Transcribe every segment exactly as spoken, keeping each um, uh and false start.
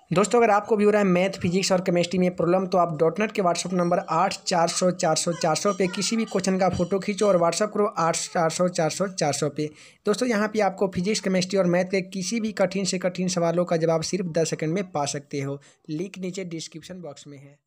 दोस्तों अगर आपको भी हो रहा है मैथ फिजिक्स और केमिस्ट्री में प्रॉब्लम तो आप डॉट नेट के व्हाट्सअप नंबर आठ चार सौ चार सौ चार सौ पे किसी भी क्वेश्चन का फोटो खींचो और व्हाट्सअप करो आठ चार सौ चार सौ चार सौ पे। दोस्तों यहाँ पे आपको फिजिक्स केमिस्ट्री और मैथ के किसी भी कठिन से कठिन सवालों का जवाब सिर्फ दस सेकंड में पा सकते हो। लिंक नीचे डिस्क्रिप्शन बॉक्स में है।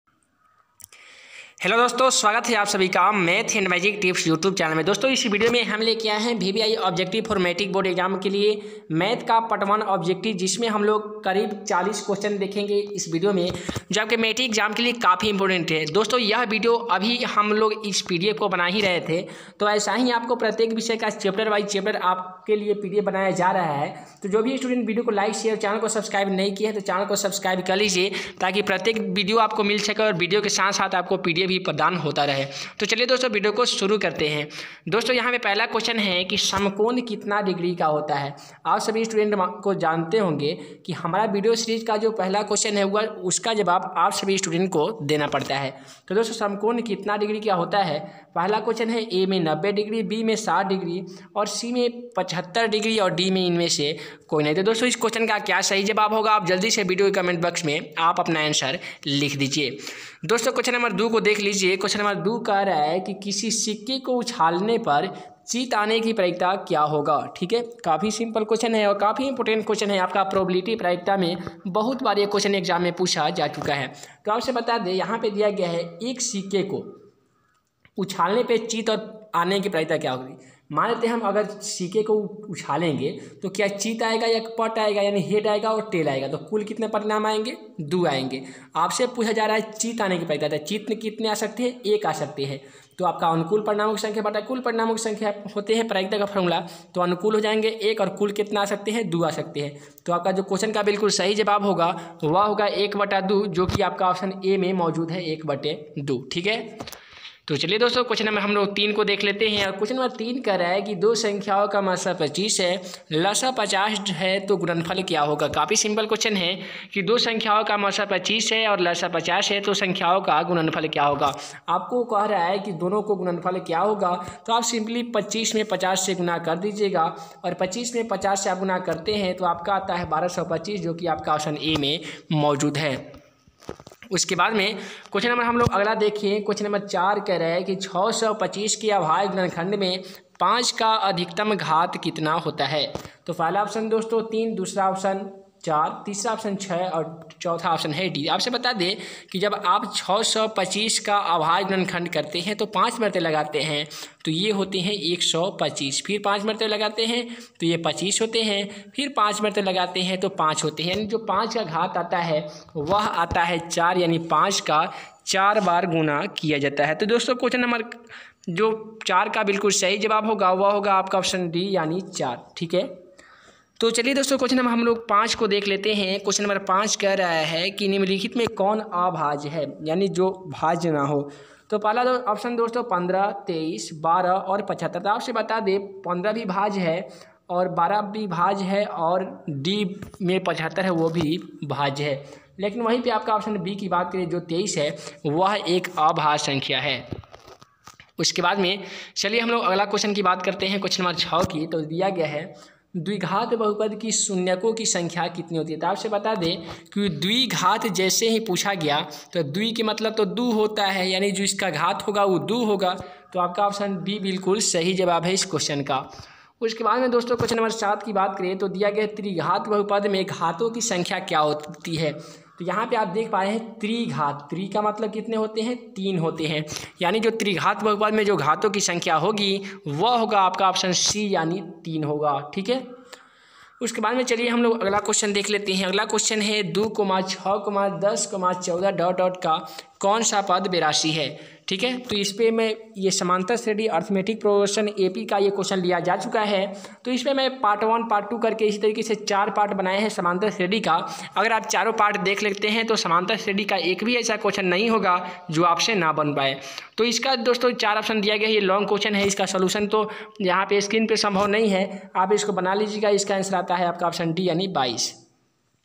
हेलो दोस्तों, स्वागत है आप सभी का math and magic tips YouTube channel में। दोस्तों इस वीडियो में हम लेके आए हैं VVI objective for matric board exam के लिए मैथ का पार्ट वन ऑब्जेक्टिव, जिसमें हम लोग करीब चालीस क्वेश्चन देखेंगे इस वीडियो में, जो आपके मैट्रिक एग्जाम के लिए काफ़ी इंपॉर्टेंट है। दोस्तों यह वीडियो अभी हम लोग इस पीडीएफ को बना ही रहे थे, तो ऐसा ही आपको प्रत्येक विषय का चैप्टर वाइज चैप्टर आपके लिए पीडीएफ बनाया जा रहा है। तो जो भी स्टूडेंट वीडियो को लाइक शेयर, चैनल को सब्सक्राइब नहीं किया है तो चैनल को सब्सक्राइब कर लीजिए, ताकि प्रत्येक वीडियो आपको मिल सके और वीडियो के साथ साथ आपको पीडीएफ भी प्रदान होता रहे। तो चलिए दोस्तों वीडियो को शुरू करते हैं। दोस्तों यहाँ पे पहला क्वेश्चन है कि समकोण कितना डिग्री का होता है। आप सभी स्टूडेंट को जानते होंगे कि हमारा वीडियो सीरीज का जो पहला क्वेश्चन है वह उसका जवाब आप सभी स्टूडेंट को देना पड़ता है। तो दोस्तों समकोण कितना डिग्री का होता है, पहला क्वेश्चन है ए में नब्बे डिग्री, बी में साठ डिग्री और सी में पचहत्तर डिग्री और डी में इनमें से कोई नहीं। तो दोस्तों इस क्वेश्चन का क्या सही जवाब होगा, आप जल्दी से वीडियो के कमेंट बॉक्स में आप अपना आंसर लिख दीजिए। दोस्तों क्वेश्चन नंबर दो को देख लीजिए। क्वेश्चन नंबर दो कह रहा है कि किसी सिक्के को उछालने पर जीत आने की प्रायिकता क्या होगा। ठीक है, काफ़ी सिंपल क्वेश्चन है और काफ़ी इंपॉर्टेंट क्वेश्चन है। आपका प्रोबेबिलिटी प्रायिकता में बहुत बार ये क्वेश्चन एग्जाम में पूछा जा चुका है। तो आपसे बता दें, यहाँ पे दिया गया है एक सिक्के को उछालने पे जीत और आने की प्रायिकता क्या होगी। मान लेते हैं हम अगर सिक्के को उछालेंगे तो क्या चीत आएगा या पट आएगा, यानी हेड आएगा और टेल आएगा, तो कुल कितने परिणाम आएंगे, दो आएंगे। आपसे पूछा जा रहा है चीत आने की प्रायिकता, चीत में कितने आ सकते हैं, एक आ सकते हैं। तो आपका अनुकूल परिणामों की संख्या बटा कुल परिणामों की संख्या होते हैं प्रायिकता का फॉर्मूला, तो अनुकूल हो जाएंगे एक और कुल कितना आ सकते हैं, दो आ सकते हैं। तो आपका जो क्वेश्चन का बिल्कुल सही जवाब होगा वह होगा एक बटा दो, जो कि आपका ऑप्शन ए में मौजूद है, एक बटे दो। ठीक है, तो चलिए दोस्तों क्वेश्चन नंबर हम लोग तीन को देख लेते हैं। और क्वेश्चन नंबर तीन कह रहा है कि दो संख्याओं का मासा पच्चीस है, लसा पचास है, तो गुणनफल क्या होगा। काफ़ी सिंपल क्वेश्चन है कि दो संख्याओं का मासा पच्चीस है और लसा पचास है, तो संख्याओं का गुणनफल क्या होगा। आपको कह रहा है कि दोनों को गुणनफल क्या होगा, तो आप सिंपली पच्चीस में पचास से गुना कर दीजिएगा और पच्चीस में पचास से आप गुना करते हैं तो आपका आता है बारह सौ पच्चीस, जो कि आपका ऑप्शन ए में मौजूद है। उसके बाद में क्वेश्चन नंबर हम लोग अगला देखिए। क्वेश्चन नंबर चार कह रहा है कि छः सौ पच्चीस के अभाज्य गुणनखंड में पाँच का अधिकतम घात कितना होता है। तो पहला ऑप्शन दोस्तों तीन, दूसरा ऑप्शन चार, तीसरा ऑप्शन छः और चौथा ऑप्शन है डी। आपसे बता दें कि जब आप छः सौ पच्चीस का अभाज्य गुणनखंड करते हैं तो पाँच मरते लगाते हैं तो ये होते हैं एक सौ पच्चीस, फिर पाँच मरते लगाते हैं तो ये पच्चीस होते हैं, फिर पाँच मरते लगाते हैं तो पाँच होते हैं, यानी जो पाँच का घात आता है वह आता है चार, यानी पाँच का चार बार गुना किया जाता है। तो दोस्तों क्वेश्चन नंबर जो चार का बिल्कुल सही जवाब होगा वह होगा आपका ऑप्शन डी, यानी चार। ठीक है, तो चलिए दोस्तों क्वेश्चन नंबर हम लोग पाँच को देख लेते हैं। क्वेश्चन नंबर पाँच कह रहा है कि निम्नलिखित में कौन अभाज्य है, यानी जो भाज्य ना हो। तो पहला दो ऑप्शन दोस्तों पंद्रह, तेईस, बारह और पचहत्तर। तो आपसे बता दें पंद्रह भी भाज्य है और बारह भी भाज्य है और डी में पचहत्तर है वो भी भाज्य है, लेकिन वहीं पर आपका ऑप्शन बी की बात करें जो तेईस है वह एक अभाज्य संख्या है। उसके बाद में चलिए हम लोग अगला क्वेश्चन की बात करते हैं, क्वेश्चन नंबर छः की। तो दिया गया है द्विघात बहुपद की शून्यकों की संख्या कितनी होती है। तो आपसे बता दें कि द्विघात जैसे ही पूछा गया तो द्वि के मतलब तो दो होता है, यानी जो इसका घात होगा वो दो होगा। तो आपका ऑप्शन बी बिल्कुल सही जवाब है इस क्वेश्चन का। उसके बाद में दोस्तों क्वेश्चन नंबर सात की बात करें तो दिया गया त्रिघात बहुपद में घातों की संख्या क्या होती है। तो यहाँ पे आप देख पा रहे हैं त्रिघात, त्रि का मतलब कितने होते हैं, तीन होते हैं, यानी जो त्रिघात बहुपद में जो घातों की संख्या होगी वह होगा आपका ऑप्शन सी, यानी तीन होगा। ठीक है, उसके बाद में चलिए हम लोग अगला क्वेश्चन देख लेते हैं। अगला क्वेश्चन है दो कोमा छः कोमा दस कोमा चौदह डॉट डॉट का कौन सा पद बेरासी है। ठीक है, तो इस पर मैं ये समांतर श्रेणी अर्थमेटिक प्रोग्रेशन एपी का ये क्वेश्चन लिया जा चुका है। तो इस पर मैं पार्ट वन पार्ट टू करके इसी तरीके से चार पार्ट बनाए हैं समांतर श्रेणी का। अगर आप चारों पार्ट देख लेते हैं तो समांतर श्रेणी का एक भी ऐसा क्वेश्चन नहीं होगा जो आपसे ना बन पाए। तो इसका दोस्तों चार ऑप्शन दिया गया है, ये लॉन्ग क्वेश्चन है, इसका सोल्यूशन तो यहाँ पे स्क्रीन पे संभव नहीं है, आप इसको बना लीजिएगा। इसका आंसर आता है आपका ऑप्शन डी, यानी बाईस।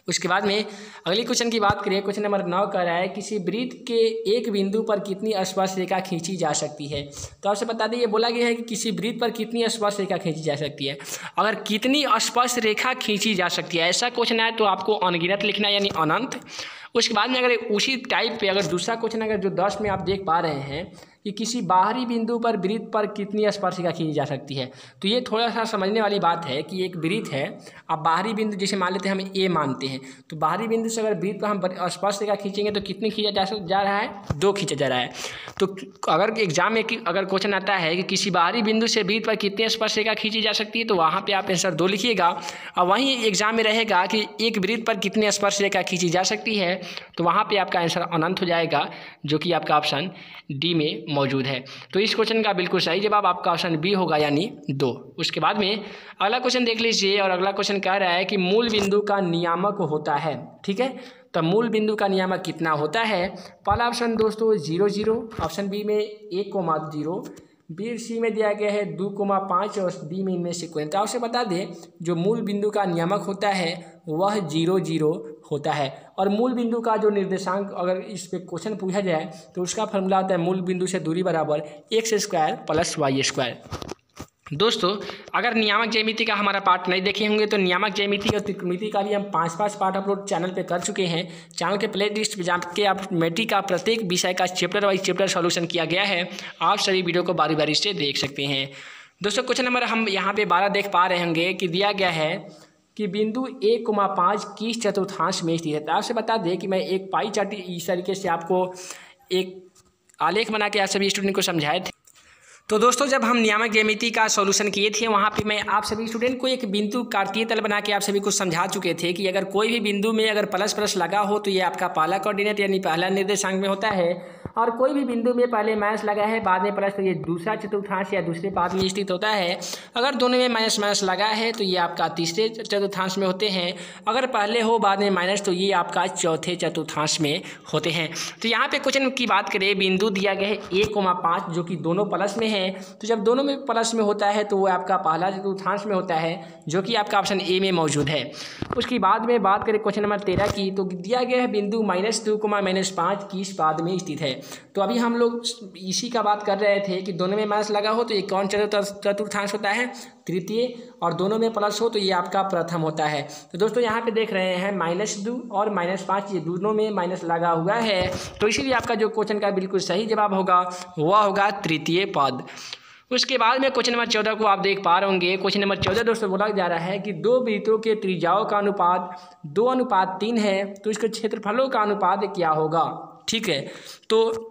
उसके बाद में अगले क्वेश्चन की बात करें, क्वेश्चन नंबर नौ कह रहा है किसी वृत्त के एक बिंदु पर कितनी स्पर्श रेखा खींची जा सकती है। तो आपसे बता दें, ये बोला गया है कि किसी वृत्त पर कितनी स्पर्श रेखा खींची जा सकती है। अगर कितनी स्पर्श रेखा खींची जा सकती है ऐसा क्वेश्चन है तो आपको अनगिनत लिखना है, यानी अनंत। उसके बाद में अगर उसी टाइप पे अगर दूसरा क्वेश्चन अगर जो दस में आप देख पा रहे हैं कि किसी बाहरी बिंदु पर वृत्त पर कितनी स्पर्शिका खींची जा सकती है, तो ये थोड़ा सा समझने वाली बात है कि एक वृत्त है, आप बाहरी बिंदु जैसे मान लेते हैं हम ए मानते हैं, तो बाहरी बिंदु से अगर वृत्त पर हम स्पर्शिका खींचेंगे तो कितनी खींचा जा जा रहा है, दो खींचा जा रहा है। तो अगर एग्जाम में अगर क्वेश्चन आता है कि किसी बाहरी बिंदु से वृत्त पर कितनी स्पर्शिका खींची जा सकती है, तो वहाँ पर आप आंसर दो लिखिएगा। और वहीं एग्जाम में रहेगा कि एक वृत्त पर कितनी स्पर्शिका खींची जा सकती है, तो वहाँ पर आपका आंसर अनंत हो जाएगा, जो कि आपका ऑप्शन डी में मौजूद है। तो इस क्वेश्चन का बिल्कुल सही जवाब आपका ऑप्शन बी होगा, यानी दो। उसके बाद में अगला क्वेश्चन देख लीजिए, और अगला क्वेश्चन कह रहा है कि मूल बिंदु का नियामक होता है। ठीक है, तो मूल बिंदु का नियामक कितना होता है। पहला ऑप्शन दोस्तों जीरो जीरो, ऑप्शन बी में एक कोमा जीरो, बी सी में दिया गया है दो कोमा पाँच और डी में इनमें से कोई। तो आपसे बता दें जो मूल बिंदु का नियामक होता है वह जीरो जीरो होता है। और मूल बिंदु का जो निर्देशांक अगर इस पे क्वेश्चन पूछा जाए तो उसका फॉर्मूला होता है मूल बिंदु से दूरी बराबर x square plus y square. दोस्तों अगर नियामक ज्यामिति का हमारा पार्ट नहीं देखे होंगे तो नियामक ज्यामिति और त्रिकोणमिति का भी हम पांच पांच पार्ट अपलोड चैनल पे कर चुके हैं। चैनल के प्ले लिस्ट पे जाके आप मैट्रिक का प्रत्येक विषय का चैप्टर वाइज चैप्टर सॉल्यूशन किया गया है, आप सभी वीडियो को बारी बारी से देख सकते हैं। दोस्तों क्वेश्चन नंबर हम यहाँ पे बारह देख पा रहे होंगे कि दिया गया है कि बिंदु एक कोमा पाँच किस चतुर्थांश में स्थित है। तो आपसे बता दें कि मैं एक पाई चार्ट इस तरीके से आपको एक आलेख बना के आप सभी स्टूडेंट को समझाए थे। तो दोस्तों जब हम नियामक ज्यामिति का सॉल्यूशन किए थे वहाँ पे मैं आप सभी स्टूडेंट को एक बिंदु कार्तीय तल बना के आप सभी को समझा चुके थे कि अगर कोई भी बिंदु में अगर प्लस प्लस लगा हो तो ये आपका पहला कोऑर्डिनेट यानी पहला निर्देशांक में होता है, और कोई भी बिंदु में पहले माइनस लगा है बाद में प्लस तो ये दूसरा चतुर्थांश या दूसरे पाद में स्थित होता है। अगर दोनों में माइनस माइनस लगा है तो ये आपका तीसरे चतुर्थांश में होते हैं, अगर पहले हो बाद में माइनस तो ये आपका चौथे चतुर्थांश में होते हैं। तो यहाँ पे क्वेश्चन की बात करें, बिंदु दिया गया है एक कोमा पाँच जो कि दोनों प्लस में है, तो जब दोनों में प्लस में होता है तो वो आपका पहला चतुर्थांश में होता है जो कि आपका ऑप्शन ए में मौजूद है। उसके बाद में बात करें क्वेश्चन नंबर तेरह की, तो दिया गया है बिंदु माइनस दो कोमा माइनस पाँच किस पाद में स्थित है। तो अभी हम लोग इसी का बात कर रहे थे कि दोनों में माइनस लगा हो तो ये कौन चतुर्थांश होता है, तृतीय, और दोनों में प्लस हो तो ये आपका प्रथम होता है। तो दोस्तों यहाँ पे देख रहे हैं माइनस दो और माइनस पाँच ये दोनों में माइनस लगा हुआ है, तो इसीलिए आपका जो क्वेश्चन का बिल्कुल सही जवाब होगा वह होगा तृतीय पद। उसके बाद में क्वेश्चन नंबर चौदह को आप देख पा रहे होंगे। क्वेश्चन नंबर चौदह दोस्तों बोला जा रहा है कि दो वृत्तों के त्रिज्याओं का अनुपात दो अनुपात तीन है तो इसके क्षेत्रफलों का अनुपात क्या होगा। ठीक है, तो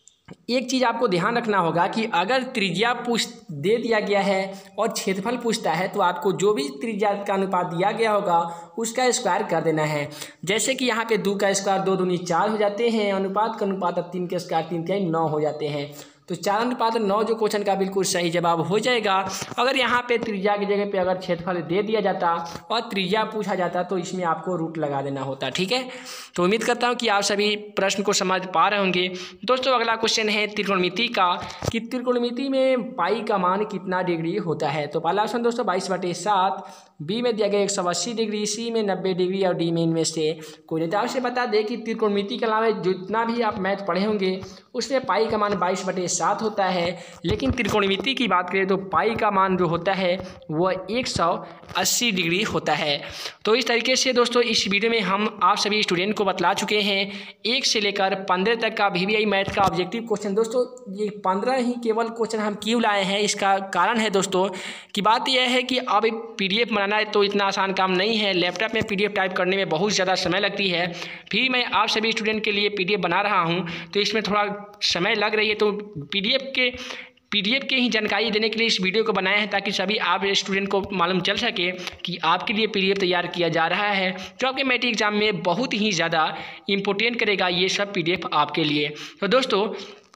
एक चीज़ आपको ध्यान रखना होगा कि अगर त्रिज्या पूछ दे दिया गया है और क्षेत्रफल पूछता है तो आपको जो भी त्रिज्या का अनुपात दिया गया होगा उसका स्क्वायर कर देना है। जैसे कि यहाँ पे दो का स्क्वायर दो दूनी चार हो जाते हैं, अनुपात का अनुपात तीन के स्क्वायर तीन के नौ हो जाते हैं, तो चार अनुपात नौ जो क्वेश्चन का बिल्कुल सही जवाब हो जाएगा। अगर यहाँ पे त्रिज्या की जगह पे अगर क्षेत्रफल दे दिया जाता और त्रिज्या पूछा जाता तो इसमें आपको रूट लगा देना होता। ठीक है, तो उम्मीद करता हूँ कि आप सभी प्रश्न को समझ पा रहे होंगे। दोस्तों अगला क्वेश्चन है त्रिकोणमिति का, कि त्रिकोणमिति में पाई का मान कितना डिग्री होता है। तो पहला ऑप्शन दोस्तों बाईस बटे सात, बी में दिया गया एक सौ अस्सी डिग्री, सी में नब्बे डिग्री और डी में इनमें से कोई नहीं। तो आपसे बता दें कि त्रिकोणमिति के अलावा जितना भी आप मैथ पढ़े होंगे उसमें पाई का मान बाईस बटे सात होता है, लेकिन त्रिकोणमिति की बात करें तो पाई का मान जो होता है वह एक सौ अस्सी डिग्री होता है। तो इस तरीके से दोस्तों इस वीडियो में हम आप सभी स्टूडेंट को बतला चुके हैं एक से लेकर पंद्रह तक का वीवीआई मैथ का ऑब्जेक्टिव क्वेश्चन। दोस्तों ये पंद्रह ही केवल क्वेश्चन हम क्यों लाए हैं, इसका कारण है दोस्तों कि बात यह है कि अब पीडीएफ बनाना तो इतना आसान काम नहीं है, लैपटॉप में पीडीएफ टाइप करने में बहुत ज़्यादा समय लगती है, फिर मैं आप सभी स्टूडेंट के लिए पीडीएफ बना रहा हूँ तो इसमें थोड़ा समय लग रही है। तो पीडीएफ के पीडीएफ के ही जानकारी देने के लिए इस वीडियो को बनाया है ताकि सभी आप स्टूडेंट को मालूम चल सके कि आपके लिए पीडीएफ तैयार किया जा रहा है, जो आपके मैट्रिक एग्जाम में बहुत ही ज़्यादा इंपॉर्टेंट करेगा ये सब पीडीएफ आपके लिए। तो दोस्तों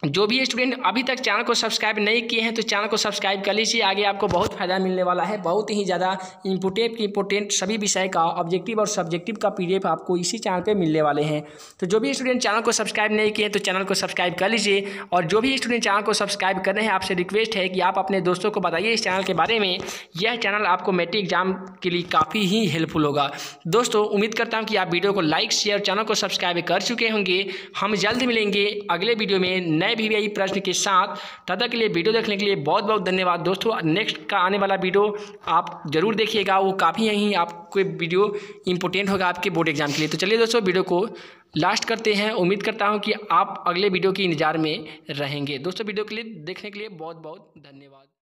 जो भी स्टूडेंट अभी तक चैनल को सब्सक्राइब नहीं किए हैं तो चैनल को सब्सक्राइब कर लीजिए। आगे आपको बहुत फायदा मिलने वाला है। बहुत ही ज़्यादा इंपोर्टेंट इंपोर्टेंट सभी विषय का ऑब्जेक्टिव और सब्जेक्टिव का पीडीएफ आपको इसी चैनल पे मिलने वाले हैं। तो जो भी स्टूडेंट चैनल को सब्सक्राइब नहीं किए तो चैनल को सब्सक्राइब कर लीजिए। और जो भी स्टूडेंट चैनल को सब्सक्राइब कर रहे हैं आपसे रिक्वेस्ट है कि आप अपने दोस्तों को बताइए इस चैनल के बारे में। यह चैनल आपको मैट्रिक एग्जाम के लिए काफ़ी ही हेल्पफुल होगा। दोस्तों उम्मीद करता हूँ कि आप वीडियो को लाइक शेयर चैनल को सब्सक्राइब कर चुके होंगे। हम जल्द मिलेंगे अगले वीडियो में नए वीवीआई प्रश्न के साथ। तब तक के लिए वीडियो देखने के लिए बहुत बहुत धन्यवाद दोस्तों। नेक्स्ट का आने वाला वीडियो आप जरूर देखिएगा, वो काफ़ी ही आपको वीडियो इंपॉर्टेंट होगा आपके बोर्ड एग्जाम के लिए। तो चलिए दोस्तों वीडियो को लास्ट करते हैं। उम्मीद करता हूं कि आप अगले वीडियो के इंतजार में रहेंगे। दोस्तों वीडियो के लिए देखने के लिए बहुत बहुत धन्यवाद।